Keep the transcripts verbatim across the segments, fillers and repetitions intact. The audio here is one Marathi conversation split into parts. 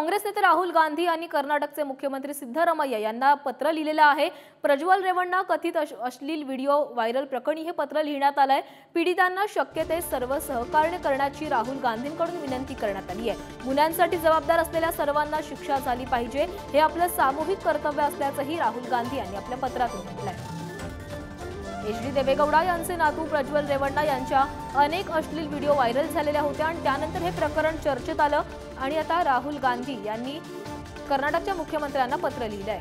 काँग्रेस नेते राहुल गांधी यांनी कर्नाटकचे मुख्यमंत्री सिद्धरामय्या यांना पत्र लिहिलेलं आहे। प्रज्वल रेवण्णा कथित अश्लील व्हिडिओ व्हायरल प्रकरणी हे पत्र लिहिण्यात आलंय। पीडितांना शक्य ते सर्व सहकार्य करण्याची राहुल गांधींकडून विनंती करण्यात आली आहे। गुन्ह्यांसाठी जबाबदार असलेल्या सर्वांना शिक्षा झाली पाहिजे, हे आपलं सामूहिक कर्तव्य असल्याचंही राहुल गांधी यांनी आपल्या पत्रातून म्हटलंय। एच डी देवेगौडा यांचे नातू प्रज्वल रेवण्णा यांच्या अनेक अश्लील व्हिडिओ व्हायरल झालेल्या होत्या आणि त्यानंतर हे प्रकरण चर्चेत आलं आणि आता राहुल गांधी यांनी कर्नाटकच्या मुख्यमंत्र्यांना पत्र लिहिलंय।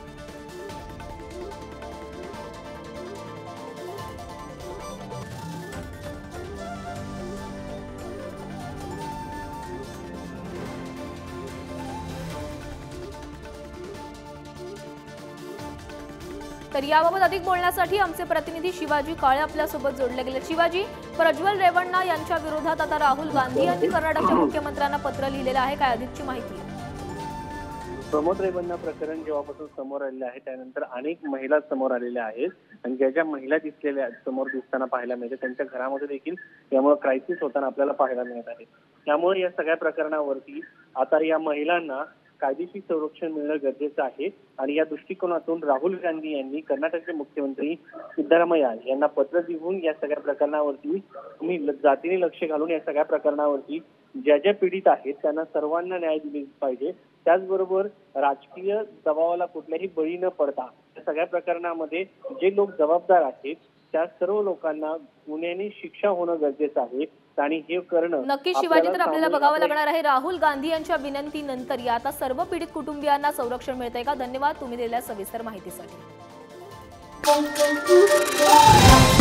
तर याबाबत अधिक बोलण्यासाठी आमचे प्रतिनिधी शिवाजी काळे आपल्या सोबत जोडले गेले। शिवाजी, प्रज्वल रेवण्णा यांच्या विरोधात आता राहुल गांधी यांनी कर्नाटकच्या मुख्यमंत्र्यांना पत्र लिहिलेलं आहे, काय अधिकची माहिती? प्रमोद रेवण्णा प्रकरण जेव्हापासून समोर आलेले आहे त्यानंतर अनेक महिला समोर आलेल्या आहेत आणि ज्या ज्या महिला दिसलेल्या समोर दिसताना पाहायला मिळते त्यांच्या घरामध्ये देखील यामुळे क्रायसिस होताना आपल्याला पाहायला मिळत आहे। त्यामुळे या सगळ्या प्रकरणावरती आता या महिलांना कायदेशीर संरक्षण मिळणं गरजेचं आहे आणि या दृष्टिकोनातून राहुल गांधी यांनी कर्नाटकचे मुख्यमंत्री सिद्धरामय्या यांना पत्र लिहून या सगळ्या प्रकरणावरती तुम्ही जातीने लक्ष घालून या सगळ्या प्रकरणावरती ज्या ज्या पीडित आहेत त्यांना सर्वांना न्याय दिला पाहिजे, त्याचबरोबर राजकीय दबावाला कुठल्याही बळी न पडता या सगळ्या प्रकरणामध्ये जे लोक जबाबदार आहेत त्या सर्व लोकांना गुन्ह्याने शिक्षा होणं गरजेचं आहे आणि हे करणं नक्की शिवाजी तर आपल्याला बघावं लागणार आहे। राहुल गांधी यांच्या विनंतीनंतर या आता सर्व पीडित कुटुंबियांना संरक्षण मिळतंय का? धन्यवाद तुम्ही दिलेल्या सविस्तर माहितीसाठी।